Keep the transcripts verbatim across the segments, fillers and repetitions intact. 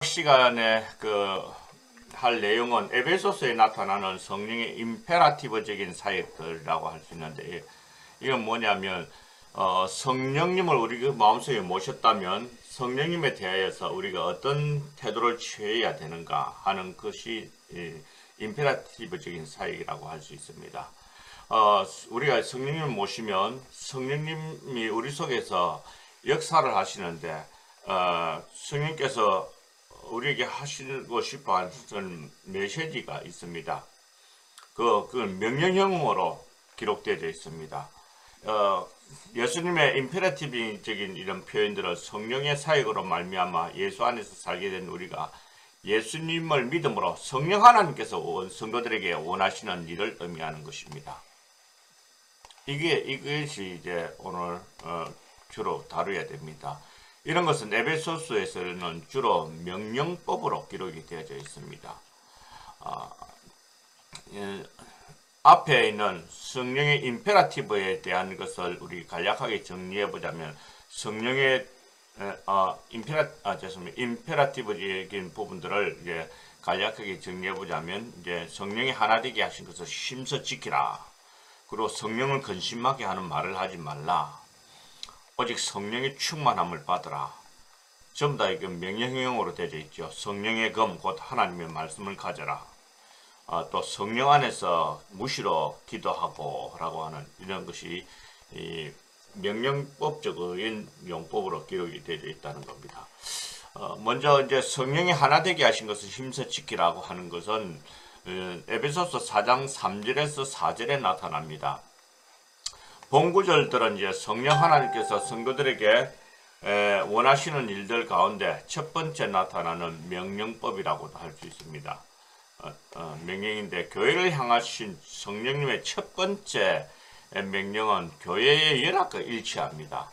시간에 그 할 내용은 에베소서에 나타나는 성령의 임페라티브적인 사역들이라고 할 수 있는데, 이건 뭐냐면 어, 성령님을 우리 그 마음속에 모셨다면 성령님에 대하여서 우리가 어떤 태도를 취해야 되는가 하는 것이 이, 임페라티브적인 사역이라고 할 수 있습니다. 어, 우리가 성령님을 모시면 성령님이 우리 속에서 역사를 하시는데, 어, 성령께서 우리에게 하시고 싶어 하는 메시지가 있습니다. 그, 그 명령형으로 기록되어 있습니다. 어, 예수님의 임페라티브적인 이런 표현들은 성령의 사역으로 말미암아 예수 안에서 살게 된 우리가 예수님을 믿음으로 성령 하나님께서 성도들에게 원하시는 일을 의미하는 것입니다. 이게, 이것이 이제 오늘 어, 주로 다루어야 됩니다. 이런 것은 에베소서에서는 주로 명령법으로 기록이 되어져 있습니다. 아, 예, 앞에 있는 성령의 임페라티브에 대한 것을 우리 간략하게 정리해 보자면, 성령의 어, 임페라 아 죄송합니다 임페라티브적인 부분들을 이제 간략하게 정리해 보자면, 이제 성령이 하나 되게 하신 것을 힘써 지키라. 그리고 성령을 근심하게 하는 말을 하지 말라. 오직 성령의 충만함을 받으라. 전부 다 이게 명령형으로 되어 있죠. 성령의 검, 곧 하나님의 말씀을 가져라. 아, 또 성령 안에서 무시로 기도하고 라고 하는 이런 것이 이 명령법적인 용법으로 기록이 되어 있다는 겁니다. 어, 먼저 이제 성령이 하나 되게 하신 것을 힘써 지키라고 하는 것은 어, 에베소서 사 장 삼 절에서 사 절에 나타납니다. 본구절들은 이제 성령 하나님께서 성도들에게 에, 원하시는 일들 가운데 첫 번째 나타나는 명령법이라고도 할 수 있습니다. 어, 어, 명령인데, 교회를 향하신 성령님의 첫 번째 명령은 교회의 연합과 일치합니다.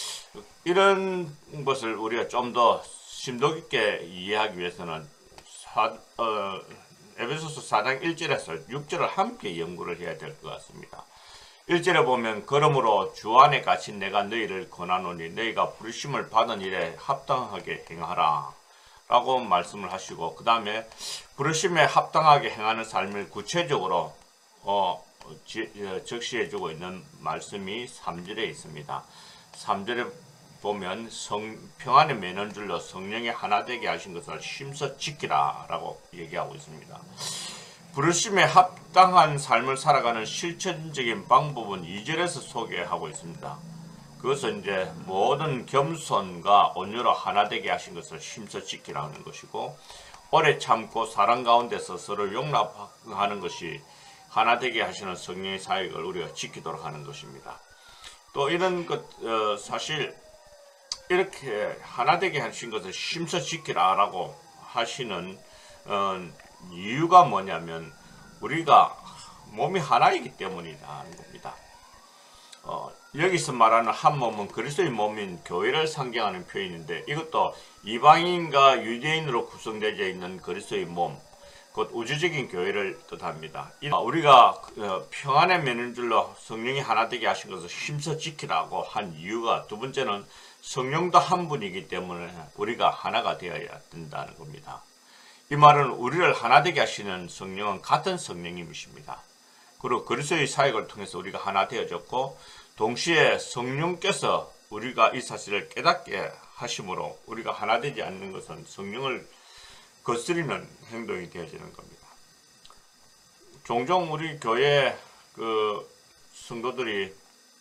이런 것을 우리가 좀 더 심도 깊게 이해하기 위해서는 사, 어, 에베소서 사 장 일 절에서 육 절을 함께 연구를 해야 될 것 같습니다. 일 절에 보면, 그러므로 주 안에 갇힌 내가 너희를 권하노니 너희가 부르심을 받은 일에 합당하게 행하라 라고 말씀을 하시고, 그 다음에 부르심에 합당하게 행하는 삶을 구체적으로 어, 지, 적시해주고 있는 말씀이 삼 절에 있습니다. 삼 절에 보면 성, 평안에 매는 줄로 성령이 하나 되게 하신 것을 힘써 지키라 라고 얘기하고 있습니다. 부르심에 합당한 삶을 살아가는 실천적인 방법은 이 절에서 소개하고 있습니다. 그것은 이제 모든 겸손과 온유로 하나 되게 하신 것을 힘써 지키라는 것이고, 오래 참고 사랑 가운데서 서로 용납하는 것이 하나 되게 하시는 성령의 사역을 우리가 지키도록 하는 것입니다. 또 이런 것, 어, 사실 이렇게 하나 되게 하신 것을 힘써 지키라라고 하시는 어, 이유가 뭐냐면, 우리가 몸이 하나이기 때문이라는 겁니다. 어, 여기서 말하는 한 몸은 그리스도의 몸인 교회를 상징하는 표현인데, 이것도 이방인과 유대인으로 구성되어 있는 그리스도의 몸, 곧 우주적인 교회를 뜻합니다. 우리가 평안에 매는 줄로 성령이 하나 되게 하신 것을 힘써 지키라고 한 이유가, 두 번째는 성령도 한 분이기 때문에 우리가 하나가 되어야 된다는 겁니다. 이 말은 우리를 하나 되게 하시는 성령은 같은 성령님이십니다. 그리고 그리스도의 사역을 통해서 우리가 하나 되어졌고, 동시에 성령께서 우리가 이 사실을 깨닫게 하심으로 우리가 하나 되지 않는 것은 성령을 거스리는 행동이 되어지는 겁니다. 종종 우리 교회 그 성도들이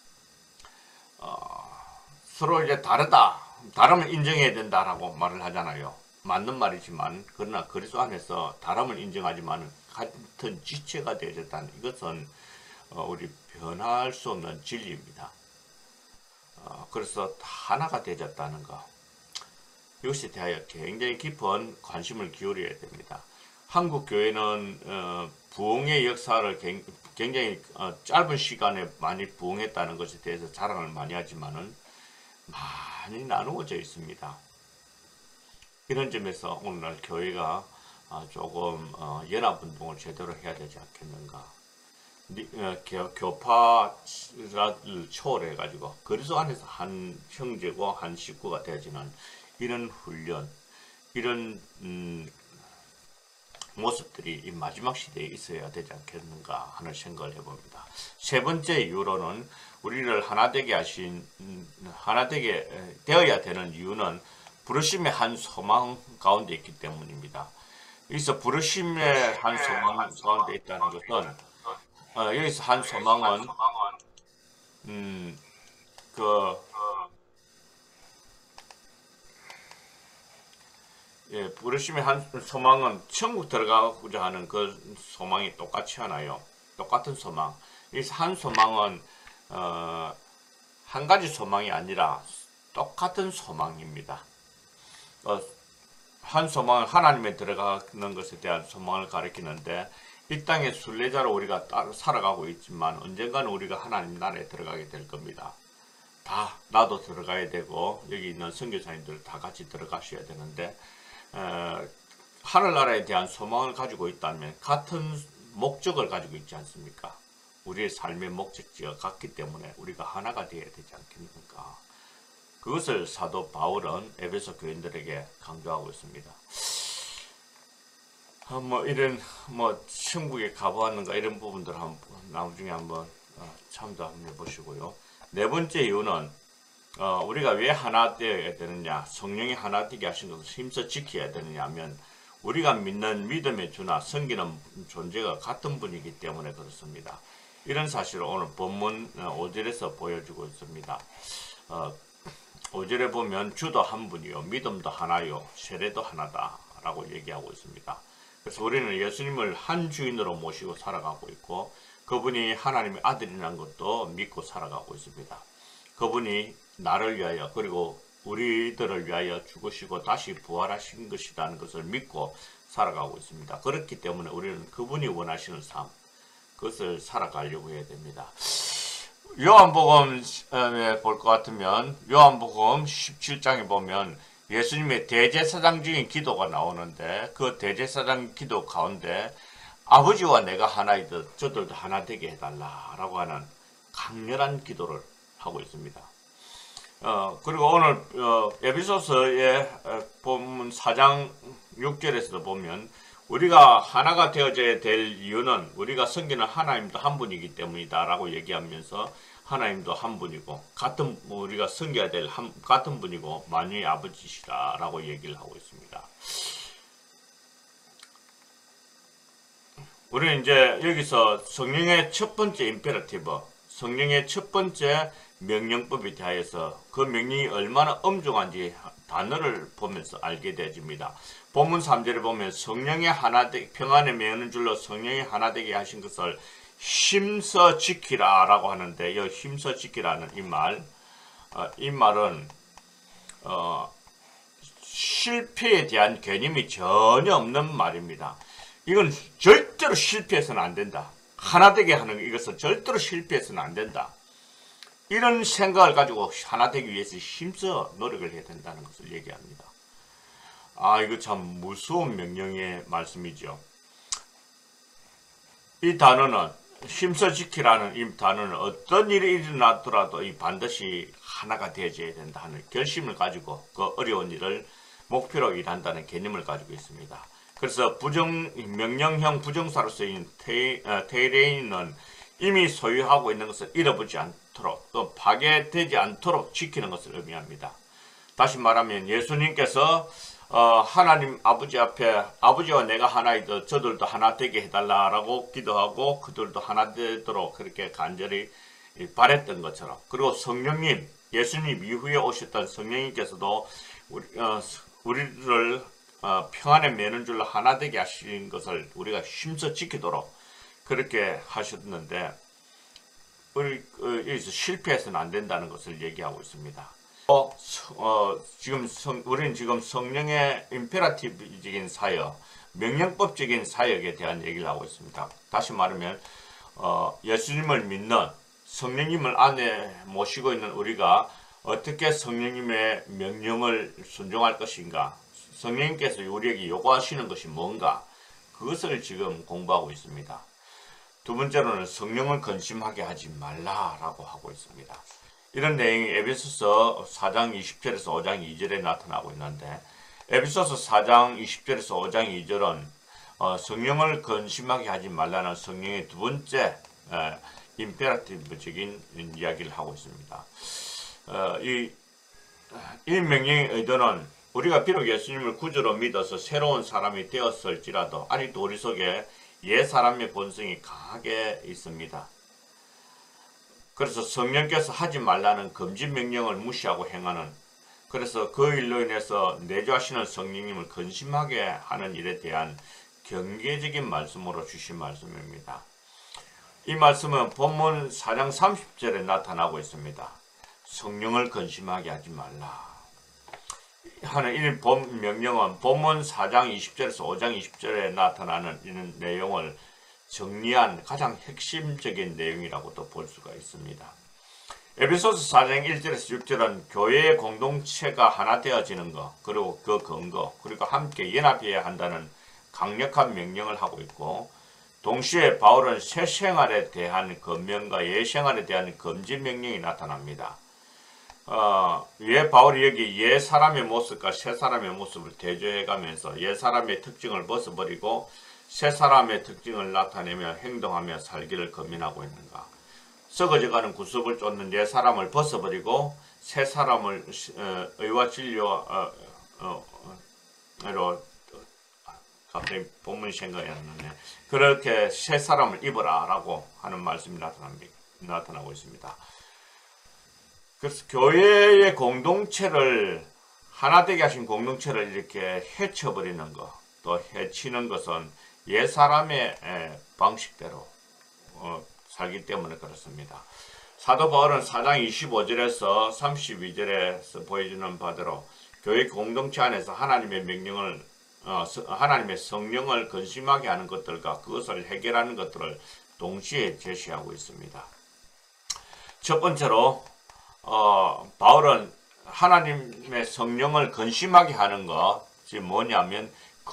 어, 서로 이제 다르다, 다름을 인정해야 된다라고 말을 하잖아요. 맞는 말이지만, 그러나 그리스도 안에서 다름을 인정하지만 같은 지체가 되어졌다는 이것은 어, 우리 변할 수 없는 진리입니다. 어, 그래서 하나가 되어졌다는 것, 이것에 대하여 굉장히 깊은 관심을 기울여야 됩니다. 한국 교회는 어, 부흥의 역사를 굉장히 어, 짧은 시간에 많이 부흥했다는 것에 대해서 자랑을 많이 하지만은 많이 나누어져 있습니다. 이런 점에서 오늘날 교회가 조금 연합운동을 제대로 해야 되지 않겠는가. 교파를 초월해가지고 그리스도 안에서 한 형제고 한 식구가 되어지는 이런 훈련, 이런 음, 모습들이 이 마지막 시대에 있어야 되지 않겠는가 하는 생각을 해봅니다. 세 번째 이유로는 우리를 하나 되게 하신 하나 되게 되어야 되는 이유는 부르심의 한 소망 가운데 있기 때문입니다. 여기서 부르심의 한 소망 가운데 있다는 것은 어, 여기서 한 소망은 음, 그 예, 부르심의 한 소망은 천국 들어가고자 하는 그 소망이 똑같이 하나요? 똑같은 소망. 이 한 소망은 어, 한 가지 소망이 아니라 똑같은 소망입니다. 어, 한 소망은 하나님에 들어가는 것에 대한 소망을 가리키는데 이 땅의 순례자로 우리가 살아가고 있지만 언젠가는 우리가 하나님 나라에 들어가게 될 겁니다. 다 나도 들어가야 되고 여기 있는 선교사님들 다 같이 들어가셔야 되는데 어, 하늘나라에 대한 소망을 가지고 있다면 같은 목적을 가지고 있지 않습니까? 우리의 삶의 목적지가 같기 때문에 우리가 하나가 되어야 되지 않겠습니까? 그것을 사도 바울은 에베소 교인들에게 강조하고 있습니다. 어, 뭐 이런 뭐 천국에 가보았는가 이런 부분들 한번 나중에 한번 어, 참조 한번 해보시고요. 네 번째 이유는 어, 우리가 왜 하나 되어야 되느냐, 성령이 하나 되게 하신 것을 힘써 지켜야 되느냐 하면 우리가 믿는 믿음의 주나 섬기는 존재가 같은 분이기 때문에 그렇습니다. 이런 사실을 오늘 본문 오 절에서 보여주고 있습니다. 어, 오 절에 보면 주도 한 분이요 믿음도 하나요 세례도 하나다 라고 얘기하고 있습니다. 그래서 우리는 예수님을 한 주인으로 모시고 살아가고 있고 그분이 하나님의 아들이라는 것도 믿고 살아가고 있습니다. 그분이 나를 위하여 그리고 우리들을 위하여 죽으시고 다시 부활하신 것이라는 것을 믿고 살아가고 있습니다. 그렇기 때문에 우리는 그분이 원하시는 삶 그것을 살아가려고 해야 됩니다. 요한복음에 볼 것 같으면 요한복음 십칠 장에 보면 예수님의 대제사장적인 기도가 나오는데 그 대제사장 기도 가운데 아버지와 내가 하나이듯 저들도 하나 되게 해달라 라고 하는 강렬한 기도를 하고 있습니다. 어, 그리고 오늘 어, 에베소서의 본문 사 장 육 절에서도 보면 우리가 하나가 되어져야 될 이유는 우리가 섬기는 하나님도 한 분이기 때문이다 라고 얘기하면서 하나님도 한 분이고 같은 우리가 섬겨야 될 한, 같은 분이고 만유의 아버지시다 라고 얘기를 하고 있습니다. 우리는 이제 여기서 성령의 첫 번째 임페러티브, 성령의 첫 번째 명령법에 대하여서 그 명령이 얼마나 엄중한지 단어를 보면서 알게 되어집니다. 본문 삼 절에 보면 성령의 하나 되, 평안에 매는 줄로 성령이 하나 되게 하신 것을 힘써 지키라 라고 하는데 이 힘써 지키라는 이 말, 어, 이 말은 어, 실패에 대한 개념이 전혀 없는 말입니다. 이건 절대로 실패해서는 안 된다. 하나 되게 하는 이것은 절대로 실패해서는 안 된다. 이런 생각을 가지고 하나 되기 위해서 힘써 노력을 해야 된다는 것을 얘기합니다. 아, 이거 참 무서운 명령의 말씀이죠. 이 단어는 힘써 지키라는 이 단어는 어떤 일이 일어나더라도 이 반드시 하나가 되어져야 된다 하는 결심을 가지고 그 어려운 일을 목표로 일한다는 개념을 가지고 있습니다. 그래서 부정 명령형 부정사로 쓰인 테이, 어, 테이레인은 이미 소유하고 있는 것을 잃어버리지 않도록 또 파괴되지 않도록 지키는 것을 의미합니다. 다시 말하면 예수님께서 어, 하나님 아버지 앞에 아버지와 내가 하나이듯 저들도 하나 되게 해달라라고 기도하고 그들도 하나 되도록 그렇게 간절히 바랬던 것처럼 그리고 성령님 예수님 이후에 오셨던 성령님께서도 우리, 어, 우리를 어, 평안에 매는 줄로 하나 되게 하신 것을 우리가 힘써 지키도록 그렇게 하셨는데 우리 어, 여기서 실패해서는 안 된다는 것을 얘기하고 있습니다. 어, 어, 지금 성, 우리는 지금 성령의 임페라티브적인 사역, 명령법적인 사역에 대한 얘기를 하고 있습니다. 다시 말하면 어, 예수님을 믿는 성령님을 안에 모시고 있는 우리가 어떻게 성령님의 명령을 순종할 것인가, 성령님께서 우리에게 요구하시는 것이 뭔가, 그것을 지금 공부하고 있습니다. 두 번째로는 성령을 근심하게 하지 말라라고 하고 있습니다. 이런 내용이 에베소서 사 장 이십 절에서 오 장 이 절에 나타나고 있는데 에베소서 사 장 이십 절에서 오 장 이 절은 어, 성령을 근심하게 하지 말라는 성령의 두 번째 에, 임페라티브적인 이야기를 하고 있습니다. 어, 이, 이 명령의 의도는 우리가 비록 예수님을 구주로 믿어서 새로운 사람이 되었을지라도 아직도 우리 속에 옛 사람의 본성이 강하게 있습니다. 그래서 성령께서 하지 말라는 금지 명령을 무시하고 행하는, 그래서 그 일로 인해서 내주하시는 성령님을 근심하게 하는 일에 대한 경계적인 말씀으로 주신 말씀입니다. 이 말씀은 본문 사 장 삼십 절에 나타나고 있습니다. 성령을 근심하게 하지 말라 하는 이 본 명령은 본문 사 장 이십 절에서 오 장 이십 절에 나타나는 이런 내용을 정리한 가장 핵심적인 내용이라고도 볼 수가 있습니다. 에베소서 사 장 일 절에서 육 절은 교회의 공동체가 하나 되어지는 것, 그리고 그 근거, 그리고 함께 연합해야 한다는 강력한 명령을 하고 있고, 동시에 바울은 새 생활에 대한 권면과 옛 생활에 대한 금지 명령이 나타납니다. 어, 왜 바울이 여기 옛 사람의 모습과 새 사람의 모습을 대조해가면서 옛 사람의 특징을 벗어버리고 새 사람의 특징을 나타내며 행동하며 살기를 권면하고 있는가? 썩어져가는 구습을 쫓는 옛 사람을 벗어버리고 새 사람을 어, 의와 진리로 어, 어, 어, 갑자기 본문이 생각이 안 나네. 그렇게 새 사람을 입어라 라고 하는 말씀이 나타나고 있습니다. 그래서 교회의 공동체를 하나 되게 하신 공동체를 이렇게 해쳐버리는 것, 또 해치는 것은 옛 사람의 방식대로 어, 살기 때문에 그렇습니다. 사도 바울은 사 장 이십오 절에서 삼십이 절에서 보여주는 바대로 교회 공동체 안에서 하나님의 명령을 어, 하나님의 성령을 근심하게 하는 것들과 그것을 해결하는 것들을 동시에 제시하고 있습니다. 첫 번째로 어, 바울은 하나님의 성령을 근심하게 하는 것이 뭐냐면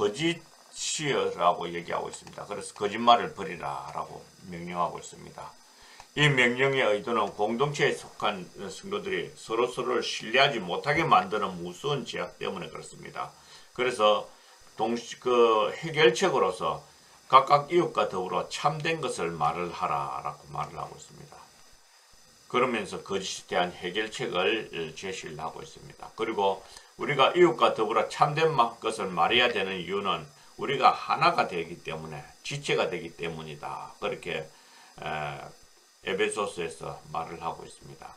거짓이라고 얘기하고 있습니다. 그래서 거짓말을 버리라 라고 명령하고 있습니다. 이 명령의 의도는 공동체에 속한 성도들이 서로서로를 신뢰하지 못하게 만드는 무서운 죄악 때문에 그렇습니다. 그래서 동시, 그 해결책으로서 각각 이웃과 더불어 참된 것을 말을 하라라고 말을 하고 있습니다. 그러면서 거짓에 대한 해결책을 제시를 하고 있습니다. 그리고 우리가 이웃과 더불어 참된 것을 말해야 되는 이유는 우리가 하나가 되기 때문에, 지체가 되기 때문이다. 그렇게 에베소서에서 말을 하고 있습니다.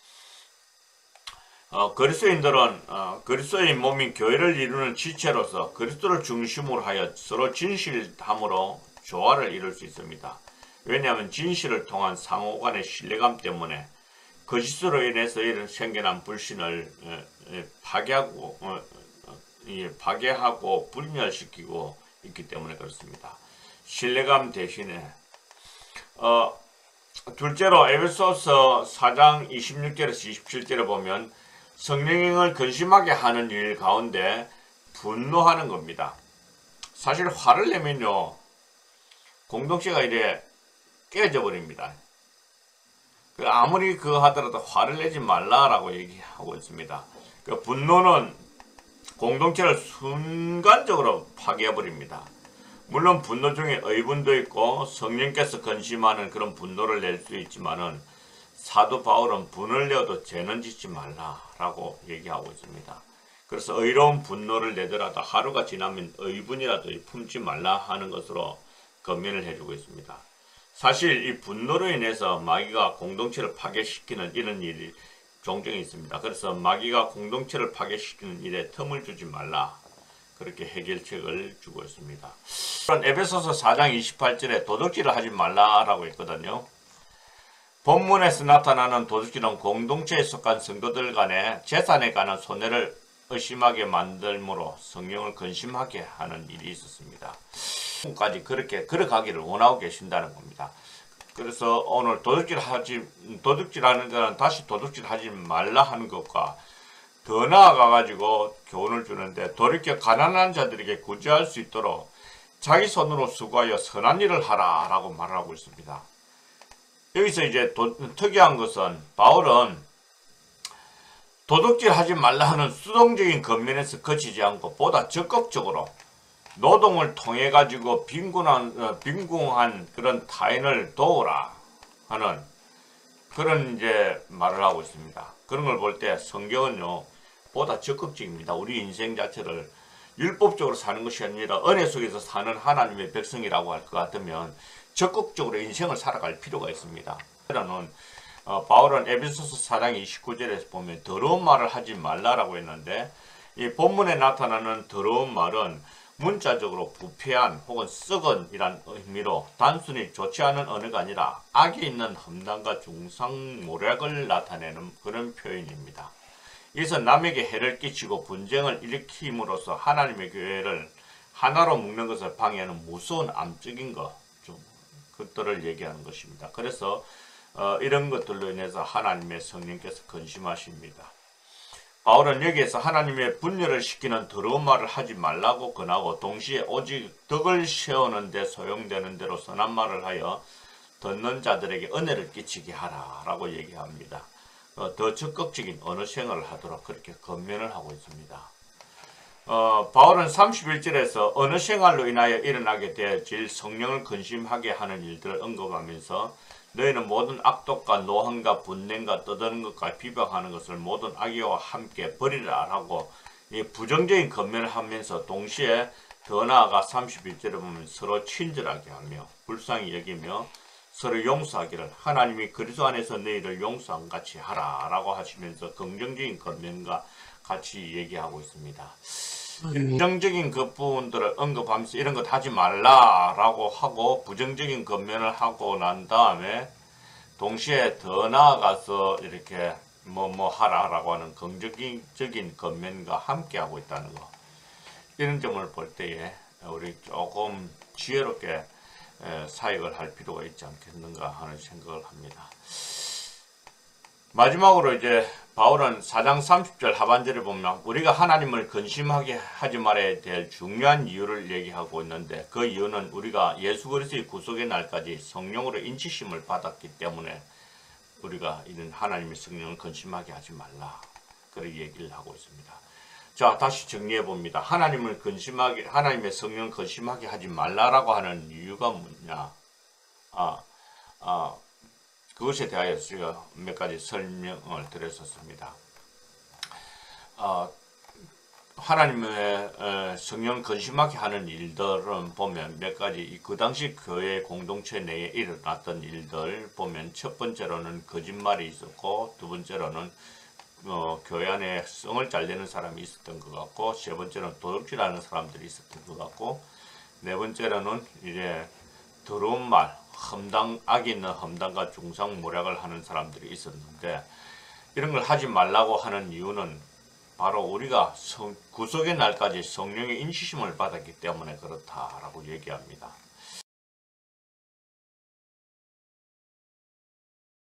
어, 그리스도인들은 어, 그리스도의 몸인 교회를 이루는 지체로서 그리스도를 중심으로 하여 서로 진실함으로 조화를 이룰 수 있습니다. 왜냐하면 진실을 통한 상호간의 신뢰감 때문에 거짓으로 인해서 이런 생겨난 불신을 에, 에, 파괴하고 어, 어, 예, 파괴하고 불멸시키고 있기 때문에 그렇습니다. 신뢰감 대신에 어, 둘째로 에베소서 사 장 이십육 절에서 이십칠 절에 보면 성령을 근심하게 하는 일 가운데 분노하는 겁니다. 사실 화를 내면요 공동체가 이래 깨져 버립니다. 아무리 그거 하더라도 화를 내지 말라라고 얘기하고 있습니다. 그 분노는 공동체를 순간적으로 파괴해 버립니다. 물론 분노 중에 의분도 있고 성령께서 근심하는 그런 분노를 낼 수 있지만은 사도 바울은 분을 내어도 죄는 짓지 말라라고 얘기하고 있습니다. 그래서 의로운 분노를 내더라도 하루가 지나면 의분이라도 품지 말라 하는 것으로 권면을 해주고 있습니다. 사실 이 분노로 인해서 마귀가 공동체를 파괴시키는 이런 일이 종종 있습니다. 그래서 마귀가 공동체를 파괴시키는 일에 틈을 주지 말라. 그렇게 해결책을 주고 있습니다. 에베소서 사 장 이십팔 절에 도둑질을 하지 말라라고 했거든요. 본문에서 나타나는 도둑질은 공동체에 속한 성도들 간의 재산에 관한 손해를 의심하게 만들므로 성령을 근심하게 하는 일이 있었습니다. 까지 그렇게 걸어가기를 원하고 계신다는 겁니다. 그래서 오늘 도둑질 하지 도둑질 하는 자는 다시 도둑질 하지 말라 하는 것과 더 나아가 가지고 교훈을 주는데 돌이켜 가난한 자들에게 구제할 수 있도록 자기 손으로 수고하여 선한 일을 하라 라고 말하고 있습니다. 여기서 이제 도, 특이한 것은 바울은 도둑질 하지 말라 하는 수동적인 겉면에서 그치지 않고 보다 적극적으로 노동을 통해 가지고 빈곤한, 어, 빈궁한 그런 타인을 도우라 하는 그런 이제 말을 하고 있습니다. 그런 걸 볼 때 성경은요, 보다 적극적입니다. 우리 인생 자체를 율법적으로 사는 것이 아니라 은혜 속에서 사는 하나님의 백성이라고 할 것 같으면 적극적으로 인생을 살아갈 필요가 있습니다. 그러는 어, 바울은 에베소서 사 장 이십구 절에서 보면 더러운 말을 하지 말라라고 했는데, 이 본문에 나타나는 더러운 말은 문자적으로 부패한 혹은 썩은이란 의미로 단순히 좋지 않은 언어가 아니라 악이 있는 험담과 중상모략을 나타내는 그런 표현입니다. 이것은 남에게 해를 끼치고 분쟁을 일으킴으로써 하나님의 교회를 하나로 묶는 것을 방해하는 무서운 암적인 것, 좀 그것들을 얘기하는 것입니다. 그래서 어, 이런 것들로 인해서 하나님의 성령께서 근심하십니다. 바울은 여기에서 하나님의 분열을 시키는 더러운 말을 하지 말라고 권하고, 동시에 오직 덕을 세우는 데 소용되는 대로 선한 말을 하여 듣는 자들에게 은혜를 끼치게 하라 라고 얘기합니다. 어, 더 적극적인 언어 생활을 하도록 그렇게 권면을 하고 있습니다. 어, 바울은 삼십일 절에서 언어 생활로 인하여 일어나게 되어질 성령을 근심하게 하는 일들을 언급하면서 너희는 모든 악독과 노함과 분냉과 떠드는 것과 비방하는 것을 모든 악의와 함께 버리라 라고 이 부정적인 권면을 하면서, 동시에 더 나아가 삼십일 절에 보면 서로 친절하게 하며 불쌍히 여기며 서로 용서하기를 하나님이 그리스도 안에서 너희를 용서한 같이 하라 라고 하시면서 긍정적인 권면과 같이 얘기하고 있습니다. 긍정적인 그 부분들을 언급하면서 이런 것 하지 말라라고 하고 부정적인 권면을 하고 난 다음에 동시에 더 나아가서 이렇게 뭐 뭐 하라라고 하는 긍정적인 권면과 함께 하고 있다는 거, 이런 점을 볼 때에 우리 조금 지혜롭게 사역을 할 필요가 있지 않겠는가 하는 생각을 합니다. 마지막으로 이제 바울은 사 장 삼십 절 하반절에 보면 우리가 하나님을 근심하게 하지 말아야 될 중요한 이유를 얘기하고 있는데, 그 이유는 우리가 예수 그리스도의 구속의 날까지 성령으로 인치심을 받았기 때문에 우리가 이런 하나님의 성령을 근심하게 하지 말라, 그렇게 얘기를 하고 있습니다. 자, 다시 정리해 봅니다. 하나님을 근심하게, 하나님의 성령을 근심하게 하지 말라라고 하는 이유가 뭐냐? 아, 아, 그것에 대하여 제가 몇 가지 설명을 드렸었습니다. 어, 하나님의 어, 성령을 근심하게 하는 일들은 보면 몇 가지, 그 당시 교회 공동체 내에 일어났던 일들 보면, 첫 번째로는 거짓말이 있었고, 두 번째로는 어, 교회 안에 성을 잘 내는 사람이 있었던 것 같고, 세 번째로는 도둑질하는 사람들이 있었던 것 같고, 네 번째로는 이제 더러운 말, 험담, 악이 있는 험담과 중상모략을 하는 사람들이 있었는데, 이런 걸 하지 말라고 하는 이유는 바로 우리가 성, 구속의 날까지 성령의 인치심을 받았기 때문에 그렇다라고 얘기합니다.